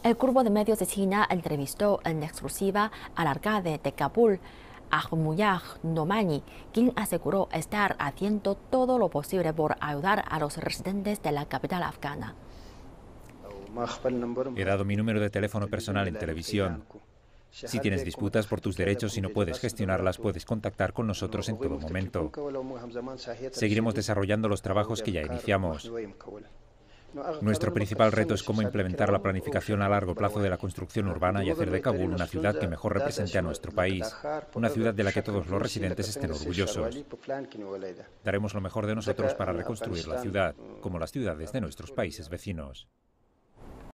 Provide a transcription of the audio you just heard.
El grupo de medios de China entrevistó en exclusiva al alcalde de Kabul, Ahmadullah Nomani, quien aseguró estar haciendo todo lo posible por ayudar a los residentes de la capital afgana. He dado mi número de teléfono personal en televisión. Si tienes disputas por tus derechos y no puedes gestionarlas, puedes contactar con nosotros en todo momento. Seguiremos desarrollando los trabajos que ya iniciamos. Nuestro principal reto es cómo implementar la planificación a largo plazo de la construcción urbana y hacer de Kabul una ciudad que mejor represente a nuestro país, una ciudad de la que todos los residentes estén orgullosos. Daremos lo mejor de nosotros para reconstruir la ciudad, como las ciudades de nuestros países vecinos.